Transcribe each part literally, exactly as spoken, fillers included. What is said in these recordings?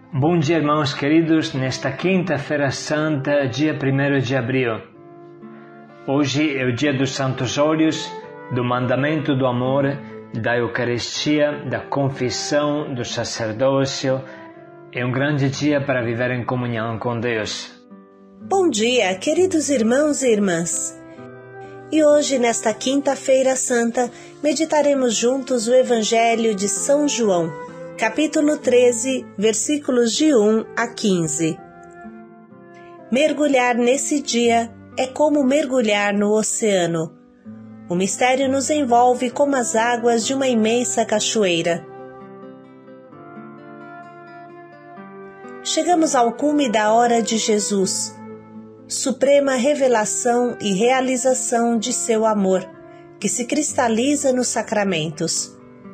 Bom dia, irmãos queridos, nesta quinta-feira santa, dia primeiro de abril. Hoje é o dia dos Santos Óleos, do mandamento do amor, da Eucaristia, da confissão, do sacerdócio. É um grande dia para viver em comunhão com Deus. Bom dia, queridos irmãos e irmãs. E hoje, nesta quinta-feira santa, meditaremos juntos o Evangelho de São João, capítulo treze, versículos de um a quinze. Mergulhar nesse dia é como mergulhar no oceano. O mistério nos envolve como as águas de uma imensa cachoeira. Chegamos ao cume da hora de Jesus, suprema revelação e realização de seu amor, que se cristaliza nos sacramentos.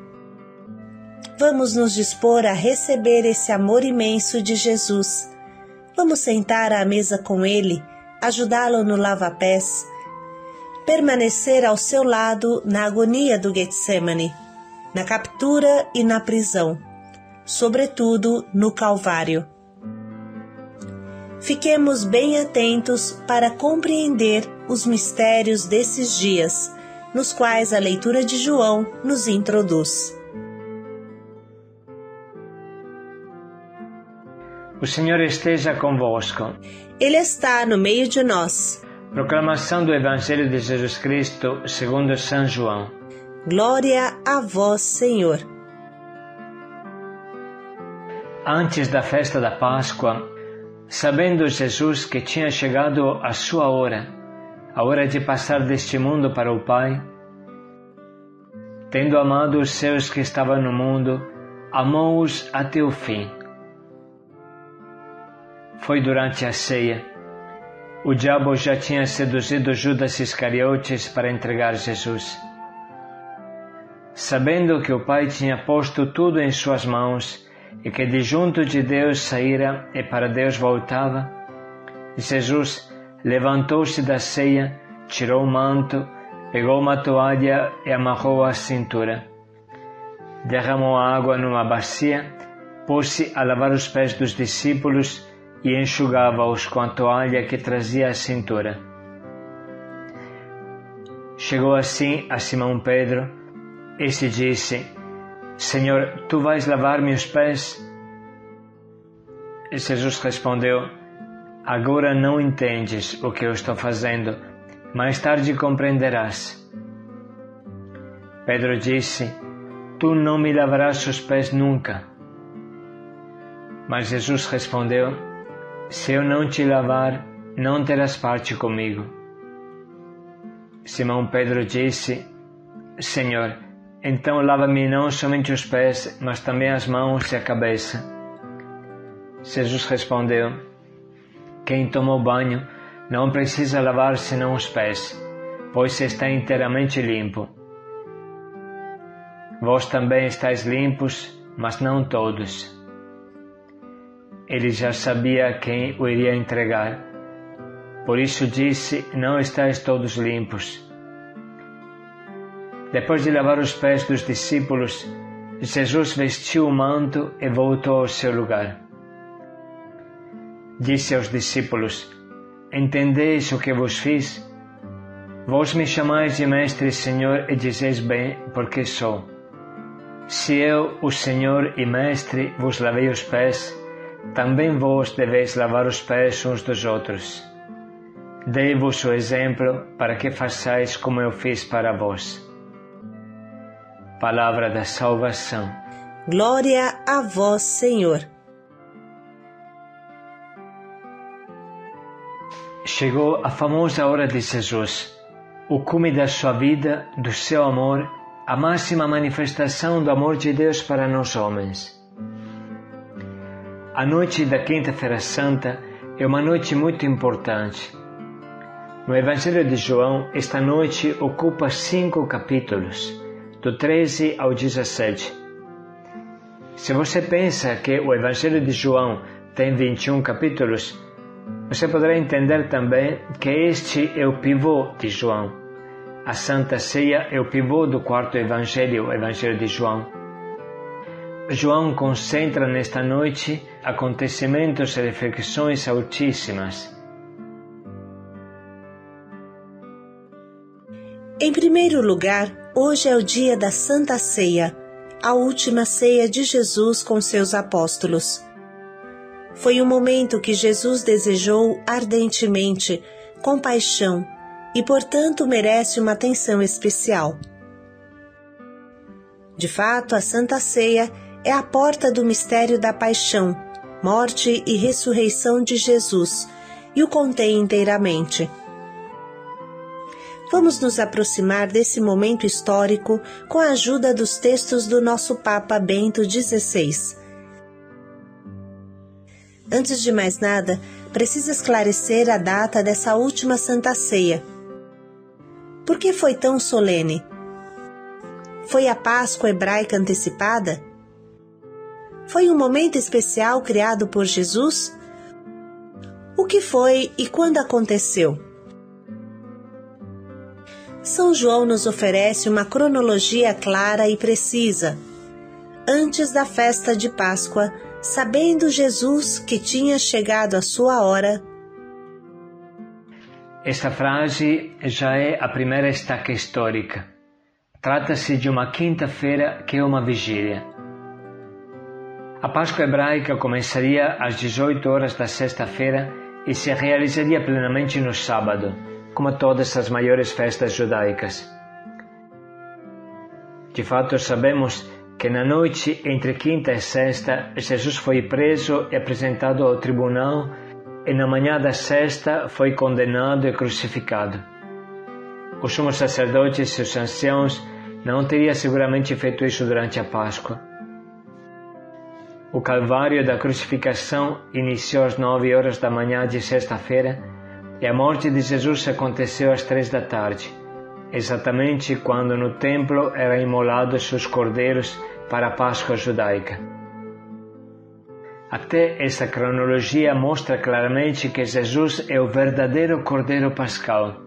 Vamos nos dispor a receber esse amor imenso de Jesus. Vamos sentar à mesa com Ele, ajudá-lo no lava-pés, permanecer ao seu lado na agonia do Getsemane, na captura e na prisão, sobretudo no Calvário. Fiquemos bem atentos para compreender os mistérios desses dias, nos quais a leitura de João nos introduz. O Senhor esteja convosco. Ele está no meio de nós. Proclamação do Evangelho de Jesus Cristo segundo São João. Glória a vós, Senhor. Antes da festa da Páscoa, sabendo Jesus que tinha chegado a sua hora, a hora de passar deste mundo para o Pai, tendo amado os seus que estavam no mundo, amou-os até o fim. Foi durante a ceia. O diabo já tinha seduzido Judas Iscariotes para entregar Jesus. Sabendo que o Pai tinha posto tudo em suas mãos e que de junto de Deus saíra e para Deus voltava, Jesus levantou-se da ceia, tirou o manto, pegou uma toalha e amarrou-a à cintura. Derramou água numa bacia, pôs-se a lavar os pés dos discípulos e enxugava-os com a toalha que trazia à cintura. Chegou assim a Simão Pedro. Este disse: Senhor, tu vais lavar-me os pés? E Jesus respondeu: Agora não entendes o que eu estou fazendo, mais tarde compreenderás. Pedro disse: Tu não me lavarás os pés nunca. Mas Jesus respondeu: Se eu não te lavar, não terás parte comigo. Simão Pedro disse: Senhor, então lava-me não somente os pés, mas também as mãos e a cabeça. Jesus respondeu: Quem tomou banho não precisa lavar senão os pés, pois está inteiramente limpo. Vós também estáis limpos, mas não todos. Ele já sabia quem o iria entregar. Por isso disse: Não estáis todos limpos. Depois de lavar os pés dos discípulos, Jesus vestiu o manto e voltou ao seu lugar. Disse aos discípulos: Entendeis o que vos fiz? Vós me chamais de Mestre e Senhor e dizeis bem, porque sou. Se eu, o Senhor e Mestre, vos lavei os pés, também vós deveis lavar os pés uns dos outros. Dei-vos o exemplo para que façais como eu fiz para vós. Palavra da salvação. Glória a vós, Senhor. Chegou a famosa hora de Jesus, o cume da sua vida, do seu amor, a máxima manifestação do amor de Deus para nós homens. A noite da Quinta-feira Santa é uma noite muito importante. No Evangelho de João, esta noite ocupa cinco capítulos, do treze ao dezessete. Se você pensa que o Evangelho de João tem vinte e um capítulos, você poderá entender também que este é o pivô de João. A Santa Ceia é o pivô do quarto Evangelho, o Evangelho de João. João concentra nesta noite acontecimentos e reflexões altíssimas. Em primeiro lugar, hoje é o dia da Santa Ceia, a última ceia de Jesus com seus apóstolos. Foi um momento que Jesus desejou ardentemente, com paixão, e portanto merece uma atenção especial. De fato, a Santa Ceia é a porta do mistério da paixão, morte e ressurreição de Jesus, e o contém inteiramente. Vamos nos aproximar desse momento histórico com a ajuda dos textos do nosso Papa Bento dezesseis. Antes de mais nada, preciso esclarecer a data dessa última Santa Ceia. Por que foi tão solene? Foi a Páscoa hebraica antecipada? Foi um momento especial criado por Jesus? O que foi e quando aconteceu? São João nos oferece uma cronologia clara e precisa. Antes da festa de Páscoa, sabendo Jesus que tinha chegado a sua hora. Esta frase já é a primeira estaca histórica. Trata-se de uma quinta-feira que é uma vigília. A Páscoa hebraica começaria às dezoito horas da sexta-feira e se realizaria plenamente no sábado, como todas as maiores festas judaicas. De fato, sabemos que na noite entre quinta e sexta, Jesus foi preso e apresentado ao tribunal e na manhã da sexta foi condenado e crucificado. Os sumos sacerdotes e os anciãos não teriam seguramente feito isso durante a Páscoa. O calvário da crucificação iniciou às nove horas da manhã de sexta-feira e a morte de Jesus aconteceu às três da tarde, exatamente quando no templo eram imolados os cordeiros para a Páscoa judaica. Até essa cronologia mostra claramente que Jesus é o verdadeiro Cordeiro Pascal.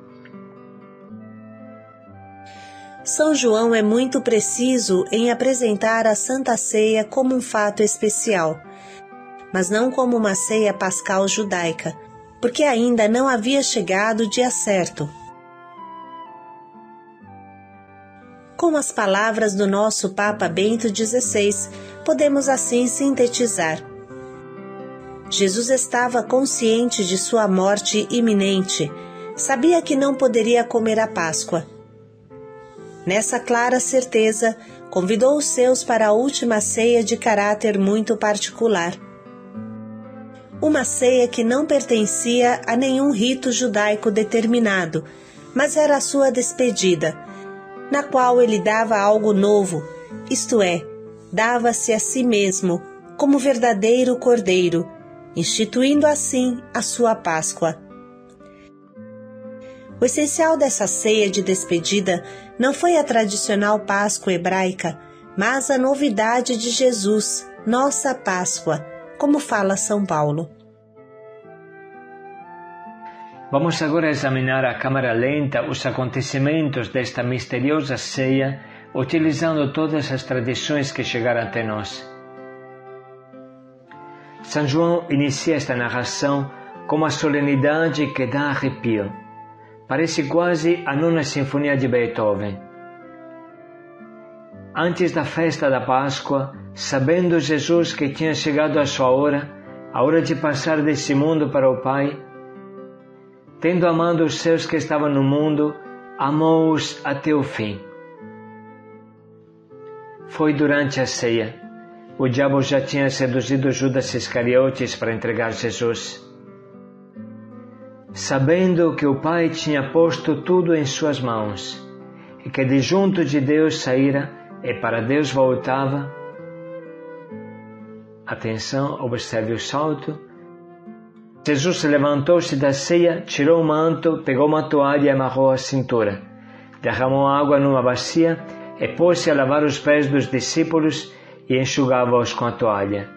São João é muito preciso em apresentar a Santa Ceia como um fato especial, mas não como uma ceia pascal judaica, porque ainda não havia chegado o dia certo. Com as palavras do nosso Papa Bento dezesseis, podemos assim sintetizar. Jesus estava consciente de sua morte iminente, sabia que não poderia comer a Páscoa. Nessa clara certeza, convidou os seus para a última ceia de caráter muito particular. Uma ceia que não pertencia a nenhum rito judaico determinado, mas era a sua despedida, na qual ele dava algo novo, isto é, dava-se a si mesmo como verdadeiro cordeiro, instituindo assim a sua Páscoa. O essencial dessa ceia de despedida não foi a tradicional Páscoa hebraica, mas a novidade de Jesus, nossa Páscoa, como fala São Paulo. Vamos agora examinar a câmara lenta os acontecimentos desta misteriosa ceia, utilizando todas as tradições que chegaram até nós. São João inicia esta narração com uma solenidade que dá arrepio. Parece quase a nona sinfonia de Beethoven. Antes da festa da Páscoa, sabendo Jesus que tinha chegado a sua hora, a hora de passar desse mundo para o Pai, tendo amado os seus que estavam no mundo, amou-os até o fim. Foi durante a ceia. O diabo já tinha seduzido Judas Iscariotes para entregar Jesus. Sabendo que o Pai tinha posto tudo em suas mãos, e que de junto de Deus saíra e para Deus voltava, atenção, observe o salto, Jesus levantou-se da ceia, tirou o manto, pegou uma toalha e amarrou a cintura, derramou água numa bacia e pôs-se a lavar os pés dos discípulos e enxugava-os com a toalha.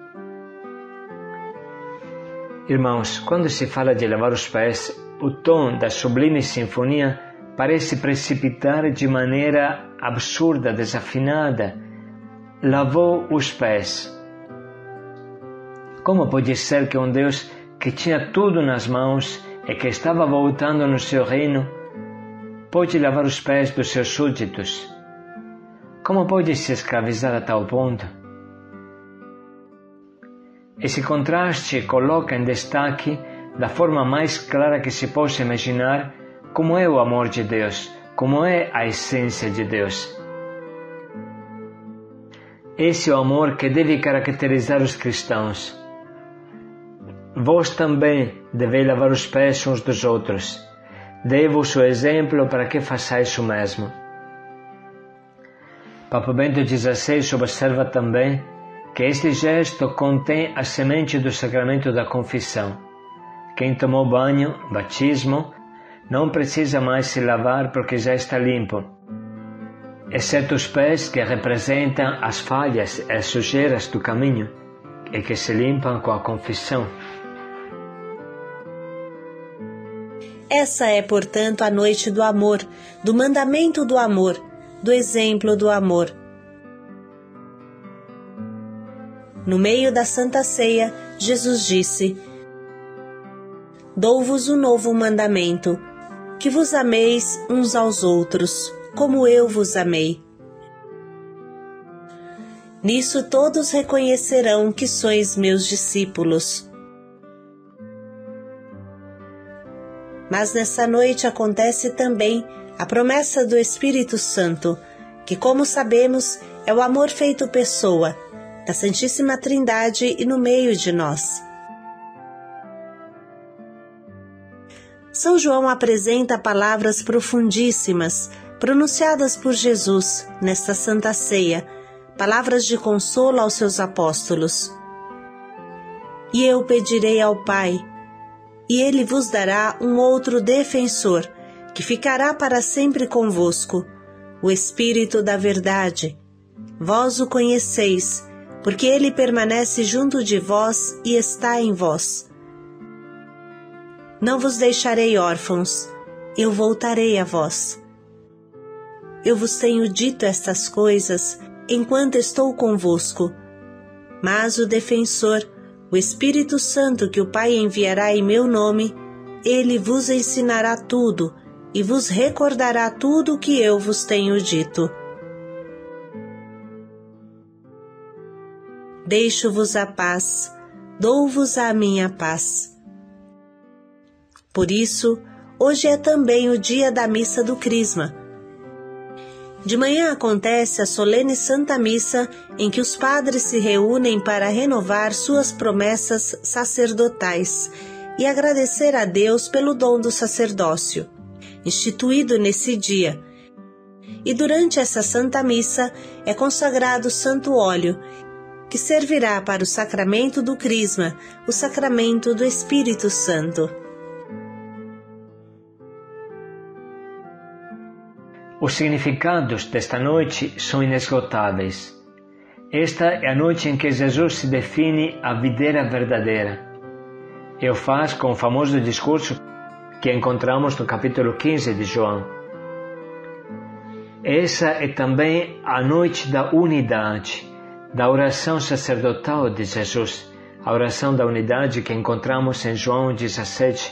Irmãos, quando se fala de lavar os pés, o tom da sublime sinfonia parece precipitar de maneira absurda, desafinada, lavou os pés. Como pode ser que um Deus que tinha tudo nas mãos e que estava voltando no seu reino pode lavar os pés dos seus súditos? Como pode se escravizar a tal ponto? Esse contraste coloca em destaque, da forma mais clara que se possa imaginar, como é o amor de Deus, como é a essência de Deus. Esse é o amor que deve caracterizar os cristãos. Vós também deveis lavar os pés uns dos outros. Dei-vos o exemplo para que façais o mesmo. Papa Bento dezesseis observa também que este gesto contém a semente do sacramento da confissão. Quem tomou banho, batismo, não precisa mais se lavar porque já está limpo, exceto os pés que representam as falhas e as sujeiras do caminho e que se limpam com a confissão. Essa é, portanto, a noite do amor, do mandamento do amor, do exemplo do amor. No meio da Santa Ceia, Jesus disse: Dou-vos um novo mandamento, que vos ameis uns aos outros, como eu vos amei. Nisso todos reconhecerão que sois meus discípulos. Mas nessa noite acontece também a promessa do Espírito Santo, que, como sabemos, é o amor feito pessoa, da Santíssima Trindade e no meio de nós. São João apresenta palavras profundíssimas, pronunciadas por Jesus nesta Santa Ceia, palavras de consolo aos seus apóstolos. E eu pedirei ao Pai, e Ele vos dará um outro defensor, que ficará para sempre convosco, o Espírito da Verdade. Vós o conheceis, porque Ele permanece junto de vós e está em vós. Não vos deixarei órfãos, eu voltarei a vós. Eu vos tenho dito estas coisas enquanto estou convosco, mas o defensor, o Espírito Santo que o Pai enviará em meu nome, ele vos ensinará tudo e vos recordará tudo o que eu vos tenho dito. Deixo-vos a paz, dou-vos a minha paz. Por isso, hoje é também o dia da missa do Crisma. De manhã acontece a solene Santa Missa, em que os padres se reúnem para renovar suas promessas sacerdotais e agradecer a Deus pelo dom do sacerdócio, instituído nesse dia. E durante essa Santa Missa é consagrado o Santo Óleo, que servirá para o sacramento do Crisma, o sacramento do Espírito Santo. Os significados desta noite são inesgotáveis. Esta é a noite em que Jesus se define a videira verdadeira. E o faz com o famoso discurso que encontramos no capítulo quinze de João. Essa é também a noite da unidade, da oração sacerdotal de Jesus, a oração da unidade que encontramos em João dezessete.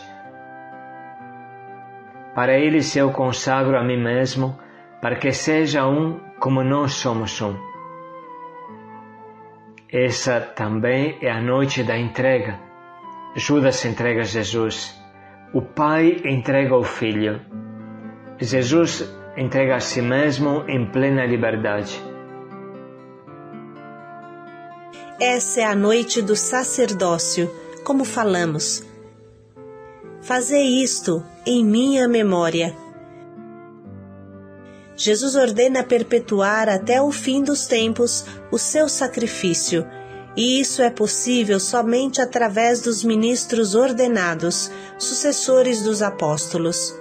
Para eles eu consagro a mim mesmo, para que seja um como nós somos um. Essa também é a noite da entrega. Judas entrega Jesus. O Pai entrega o Filho. Jesus entrega a si mesmo em plena liberdade. Essa é a noite do sacerdócio, como falamos. Fazei isto em minha memória. Jesus ordena perpetuar até o fim dos tempos o seu sacrifício, e isso é possível somente através dos ministros ordenados, sucessores dos apóstolos.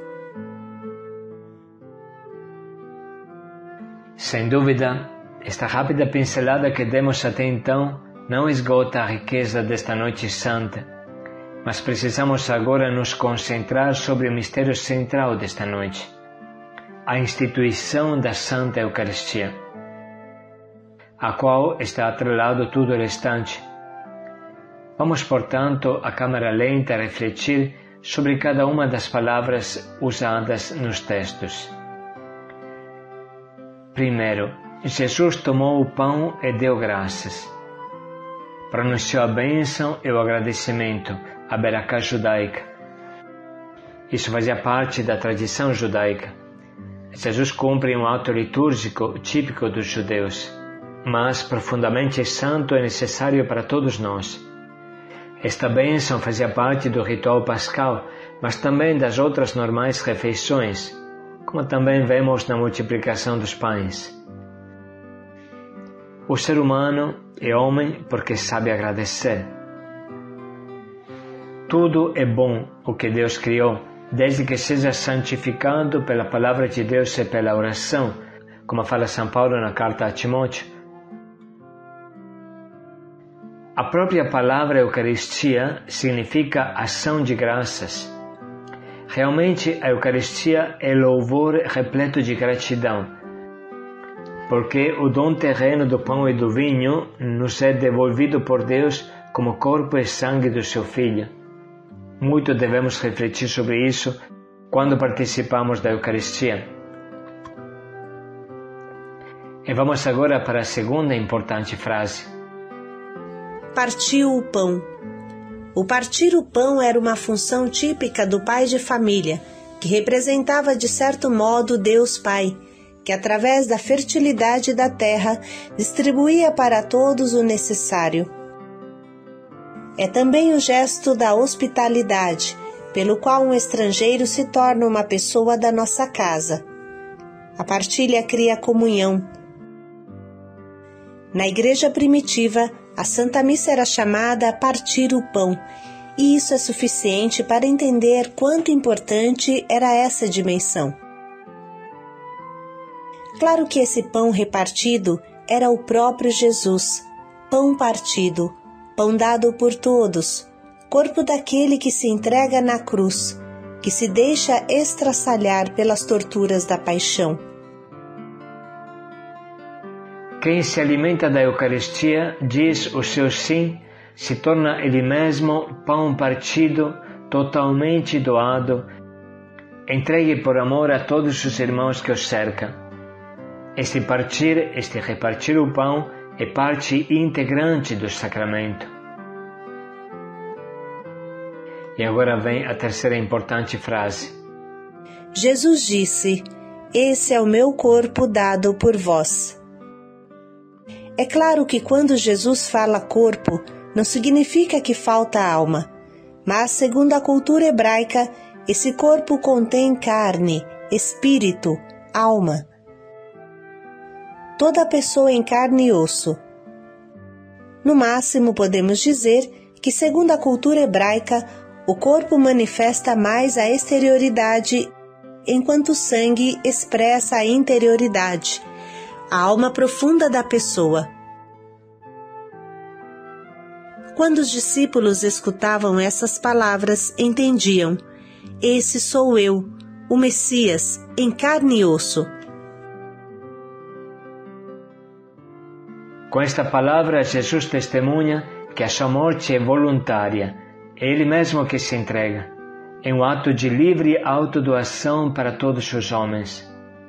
Sem dúvida, esta rápida pincelada que demos até então não esgota a riqueza desta noite santa, mas precisamos agora nos concentrar sobre o mistério central desta noite, a instituição da Santa Eucaristia. a qual está atrelado tudo o restante. Vamos, portanto, a câmera lenta a refletir sobre cada uma das palavras usadas nos textos. Primeiro, Jesus tomou o pão e deu graças. Pronunciou a bênção e o agradecimento, a beracá judaica. Isso fazia parte da tradição judaica. Jesus cumpre um ato litúrgico típico dos judeus, mas profundamente santo e necessário para todos nós. Esta bênção fazia parte do ritual pascal, mas também das outras normais refeições, como também vemos na multiplicação dos pães. O ser humano é homem porque sabe agradecer. Tudo é bom o que Deus criou, desde que seja santificado pela palavra de Deus e pela oração, como fala São Paulo na carta a Timóteo. A própria palavra Eucaristia significa ação de graças. Realmente a Eucaristia é louvor repleto de gratidão, porque o dom terreno do pão e do vinho nos é devolvido por Deus como corpo e sangue do seu Filho. Muito devemos refletir sobre isso quando participamos da Eucaristia. E vamos agora para a segunda importante frase. Partiu o pão. O partir o pão era uma função típica do pai de família, que representava de certo modo Deus Pai, que através da fertilidade da terra distribuía para todos o necessário. É também o gesto da hospitalidade, pelo qual um estrangeiro se torna uma pessoa da nossa casa. A partilha cria comunhão. Na igreja primitiva, a Santa Missa era chamada a partir o pão, e isso é suficiente para entender quanto importante era essa dimensão. Claro que esse pão repartido era o próprio Jesus, pão partido, pão dado por todos, corpo daquele que se entrega na cruz, que se deixa estraçalhar pelas torturas da paixão. Quem se alimenta da Eucaristia, diz o seu sim, se torna ele mesmo pão partido, totalmente doado, entregue por amor a todos os irmãos que o cercam. Este partir, este repartir o pão, é parte integrante do sacramento. E agora vem a terceira importante frase. Jesus disse: "Esse é o meu corpo dado por vós." É claro que quando Jesus fala corpo, não significa que falta alma, mas segundo a cultura hebraica, esse corpo contém carne, espírito, alma. Toda pessoa em carne e osso. No máximo, podemos dizer que, segundo a cultura hebraica, o corpo manifesta mais a exterioridade, enquanto o sangue expressa a interioridade, a alma profunda da pessoa. Quando os discípulos escutavam essas palavras, entendiam: esse sou eu, o Messias, em carne e osso. Com esta palavra, Jesus testemunha que a sua morte é voluntária, é Ele mesmo que se entrega. É um ato de livre autodoação para todos os homens.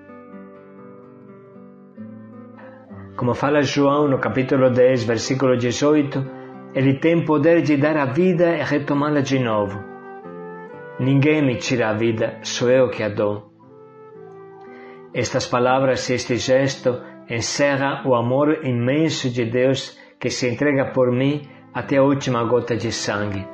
Como fala João no capítulo dez, versículo dezoito, Ele tem poder de dar a vida e retomá-la de novo. Ninguém me tira a vida, sou eu que a dou. Estas palavras e este gesto encerram o amor imenso de Deus que se entrega por mim até a última gota de sangue.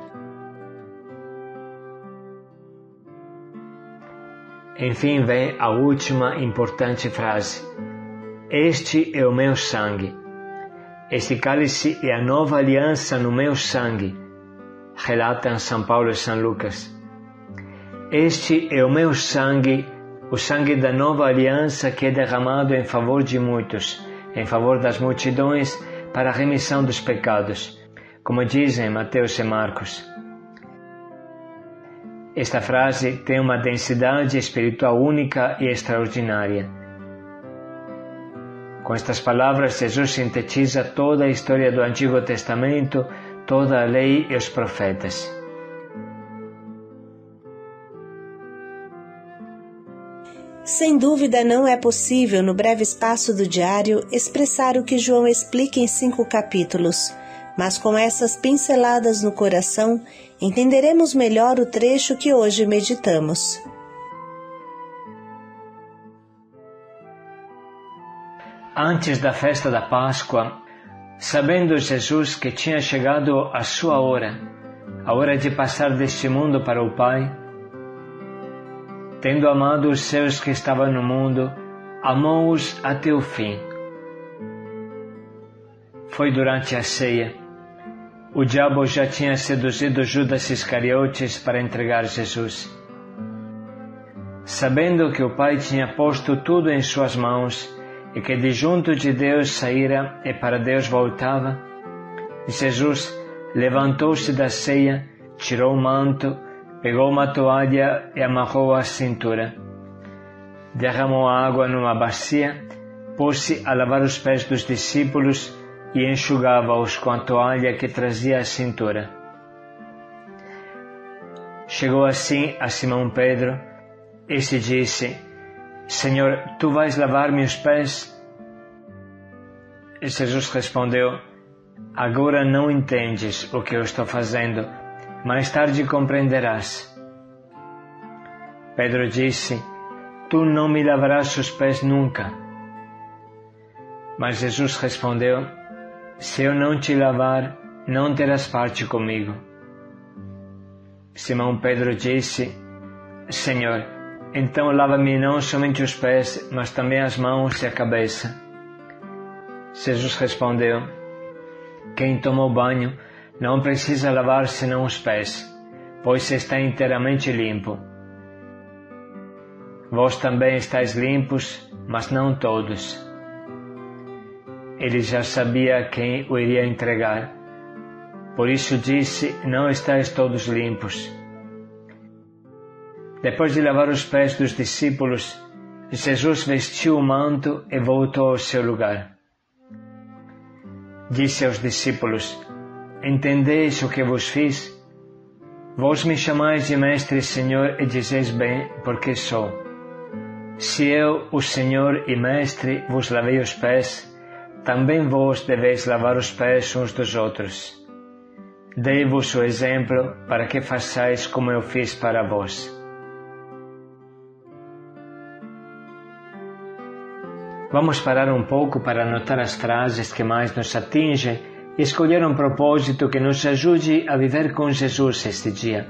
Enfim vem a última importante frase. Este é o meu sangue. Este cálice é a nova aliança no meu sangue, relatam São Paulo e São Lucas. Este é o meu sangue, o sangue da nova aliança que é derramado em favor de muitos, em favor das multidões, para a remissão dos pecados, como dizem Mateus e Marcos. Esta frase tem uma densidade espiritual única e extraordinária. Com estas palavras, Jesus sintetiza toda a história do Antigo Testamento, toda a lei e os profetas. Sem dúvida, não é possível, no breve espaço do diário, expressar o que João explica em cinco capítulos, mas com essas pinceladas no coração, entenderemos melhor o trecho que hoje meditamos. Antes da festa da Páscoa, sabendo Jesus que tinha chegado a sua hora, a hora de passar deste mundo para o Pai, tendo amado os seus que estavam no mundo, amou-os até o fim. Foi durante a ceia. O diabo já tinha seduzido Judas Iscariotes para entregar Jesus. Sabendo que o Pai tinha posto tudo em suas mãos e que de junto de Deus saíra e para Deus voltava, Jesus levantou-se da ceia, tirou o manto, pegou uma toalha e amarrou à cintura. Derramou água numa bacia, pôs-se a lavar os pés dos discípulos e enxugava-os com a toalha que trazia à cintura. Chegou assim a Simão Pedro. Este disse: Senhor, tu vais lavar-me os pés? E Jesus respondeu: Agora não entendes o que eu estou fazendo, mais tarde compreenderás. Pedro disse: Tu não me lavarás os pés nunca. Mas Jesus respondeu: Se eu não te lavar, não terás parte comigo. Simão Pedro disse: Senhor, então lava-me não somente os pés, mas também as mãos e a cabeça. Jesus respondeu: Quem tomou banho não precisa lavar senão os pés, pois está inteiramente limpo. Vós também estáis limpos, mas não todos. Ele já sabia quem o iria entregar. Por isso disse: Não estáis todos limpos. Depois de lavar os pés dos discípulos, Jesus vestiu o manto e voltou ao seu lugar. Disse aos discípulos: Entendeis o que vos fiz? Vós me chamais de Mestre e Senhor e dizeis bem, porque sou. Se eu, o Senhor e Mestre, vos lavei os pés, também vós deveis lavar os pés uns dos outros. Dei-vos o exemplo para que façais como eu fiz para vós. Vamos parar um pouco para anotar as frases que mais nos atingem e escolher um propósito que nos ajude a viver com Jesus este dia.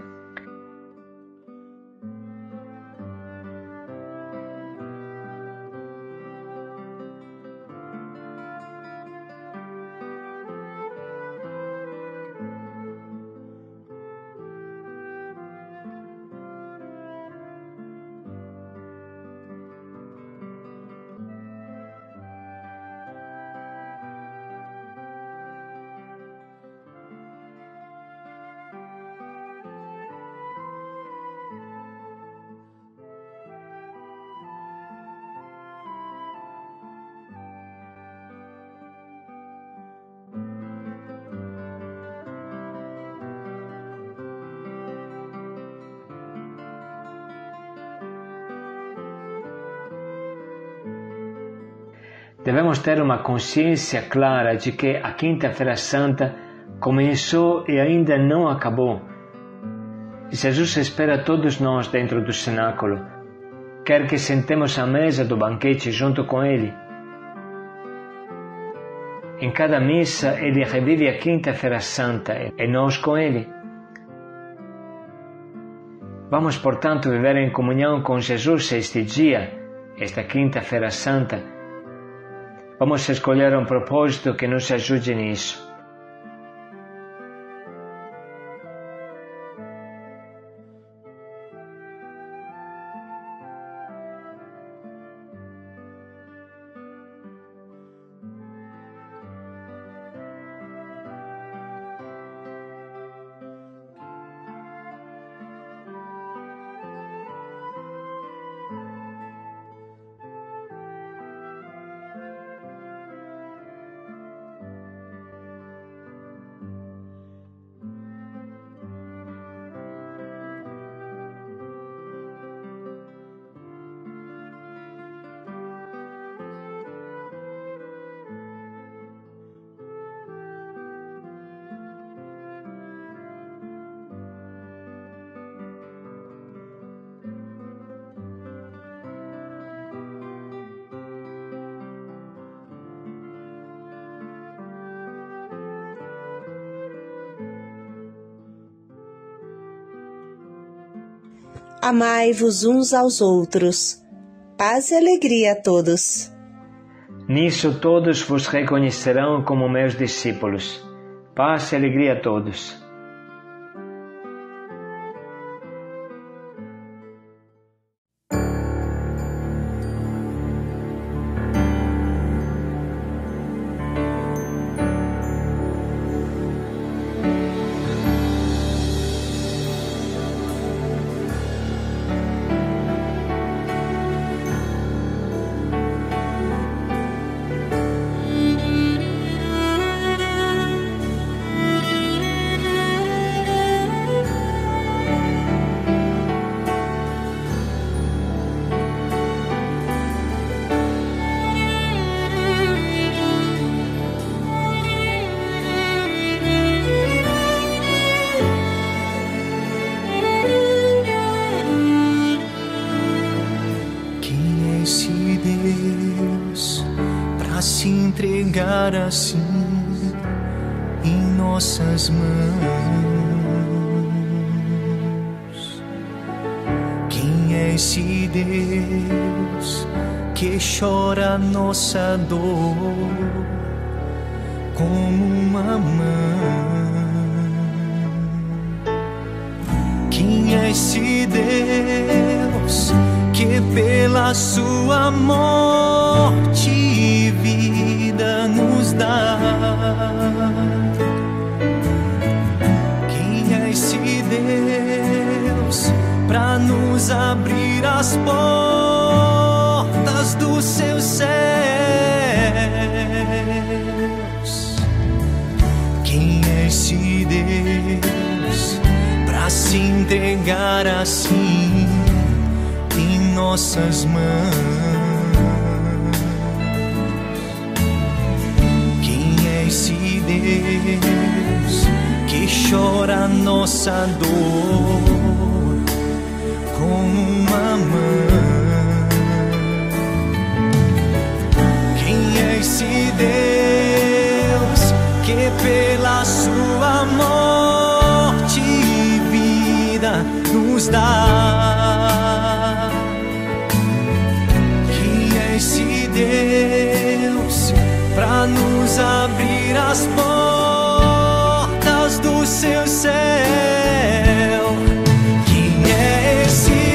Devemos ter uma consciência clara de que a Quinta-feira Santa começou e ainda não acabou. Jesus espera todos nós dentro do cenáculo. Quer que sentemos à mesa do banquete junto com Ele. Em cada missa, Ele revive a Quinta-feira Santa e nós com Ele. Vamos, portanto, viver em comunhão com Jesus este dia, esta Quinta-feira Santa. Vamos escolher um propósito que nos ajude nisso. Amai-vos uns aos outros. Paz e alegria a todos. Nisso todos vos reconhecerão como meus discípulos. Paz e alegria a todos. Se entregar assim em nossas mãos. Quem é esse Deus que chora nossa dor como uma mãe? Quem é esse Deus que pela sua morte e vida nos dá? Quem é esse Deus pra nos abrir as portas dos seus céus? Quem é esse Deus pra se entregar assim em nossas mãos? Quem é esse Deus que chora nossa dor como uma mãe? Quem é esse Deus que pela sua morte e vida nos dá? Quem é esse Deus pra nos abrir as portas do seu céu? Quem é esse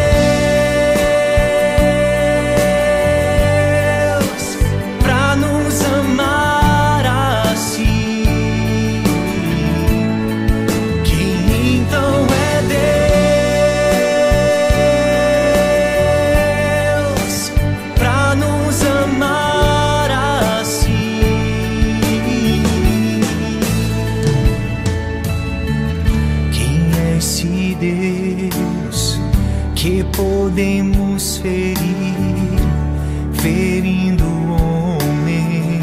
Deus pra nos amar assim? Quem então é Deus pra nos amar assim? Quem é esse Deus que podemos ferir, ferindo o homem?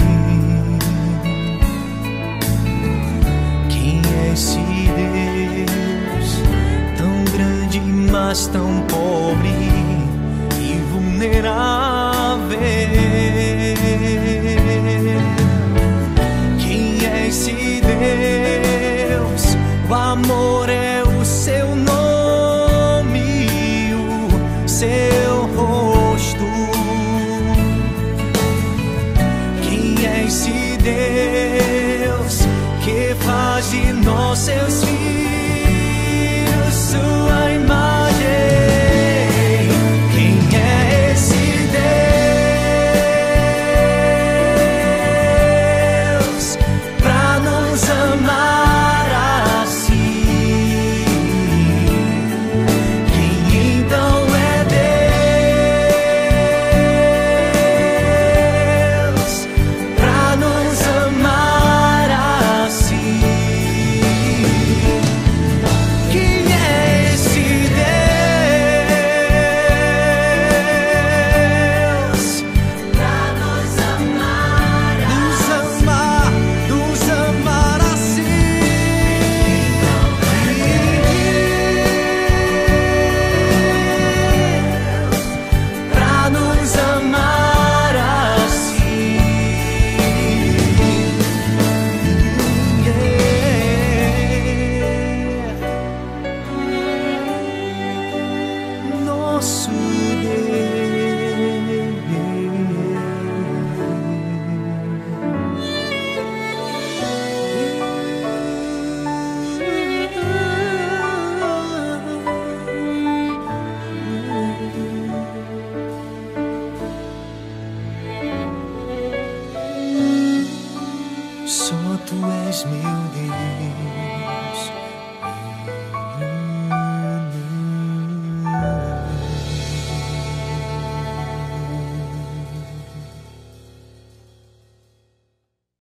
Quem é esse Deus tão grande, mas tão pobre e vulnerável? Quem é esse Deus? O amor é o seu nome, o seu rosto. Quem é esse Deus que faz de nós seus filhos sua imagem? Quem é esse Deus pra nos amar assim? Quem então é Deus pra nos amar assim? Tu és meu Deus.